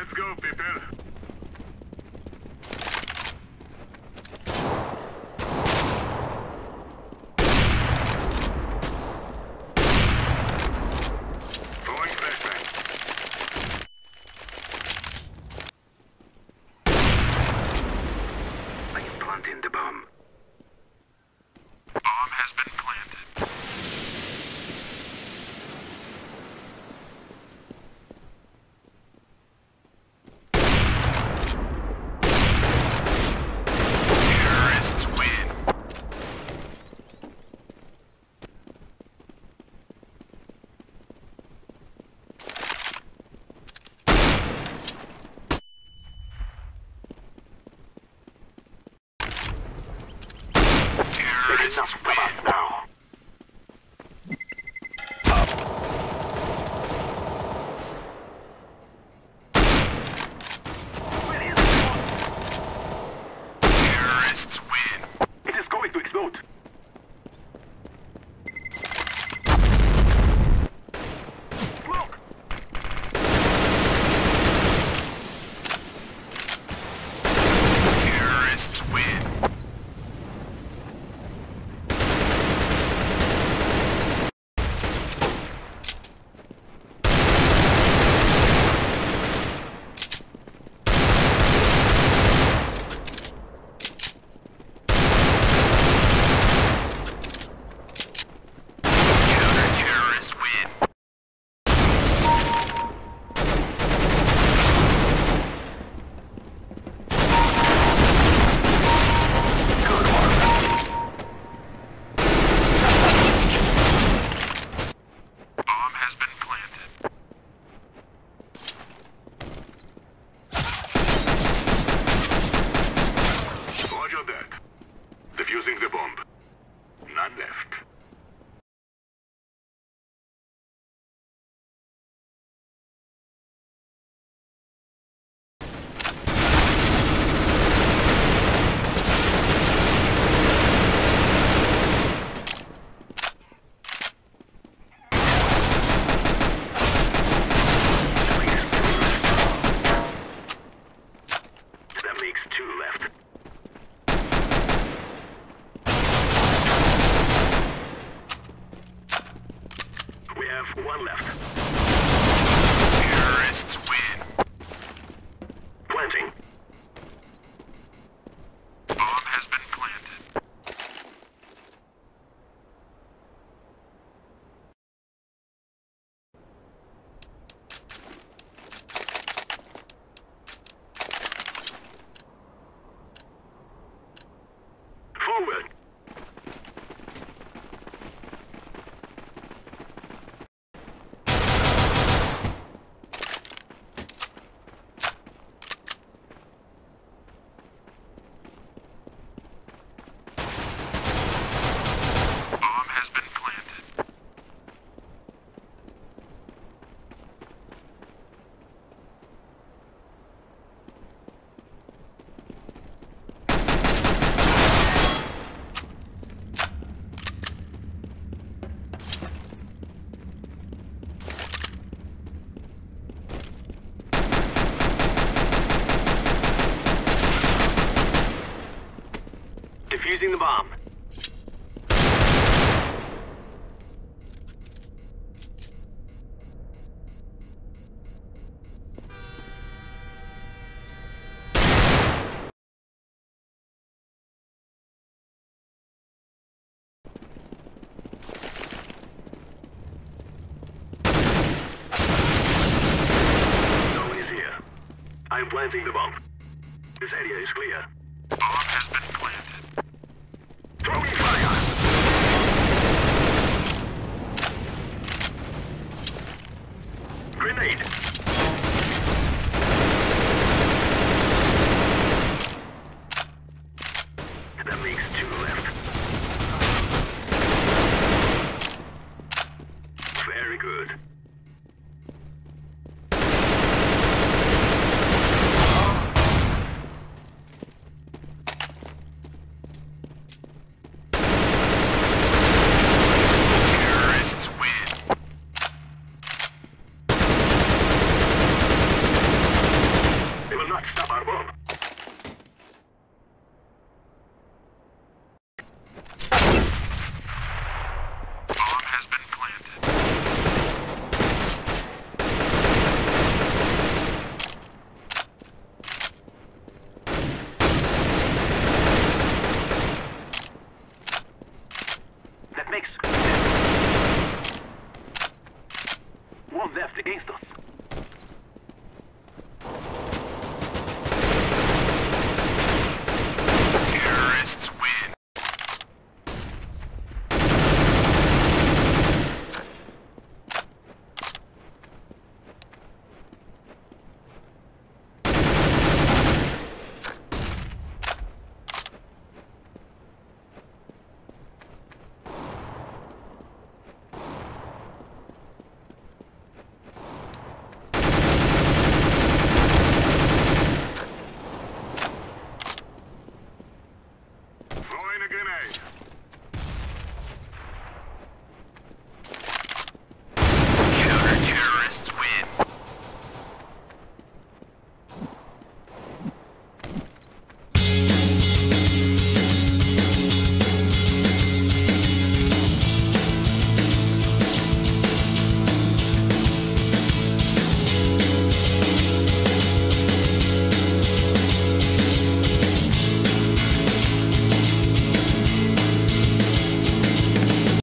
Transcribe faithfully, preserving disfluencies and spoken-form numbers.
Let's go, people. Throwing flashbang. I am planting the bomb. Bomb has been planted. Terrorists win. Terrorists win. Now. Terrorists win. It is going to explode. Smoke! Terrorists win. Counter-terrorists win. Good work. Bomb has been planted. Roger that. Defusing the bomb. None left. That makes two left. We have one left. Terrorists win. Planting. Bomb has been planted. Forward. Bomb has been planted. Defusing the bomb. No one is here. I'm planting the bomb. This area is clear. Bomb has been planted. Throwing fire! Grenade! That makes two left. Very good. against us. Terrorists win. Throwing a grenade.